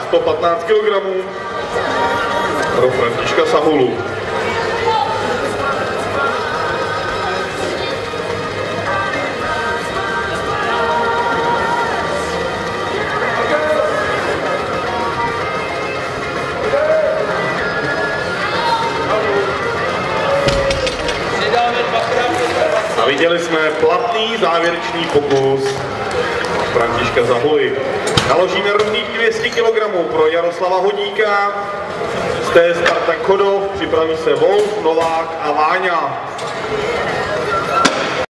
115 kg pro Františka Sahulu. A viděli jsme platný závěrečný pokus Františka Sahuly. Naložíme rovných 200 kg pro Jaroslava Hodíka, z té Spartak Chodov, připraví se Wolf, Novák a Váňa.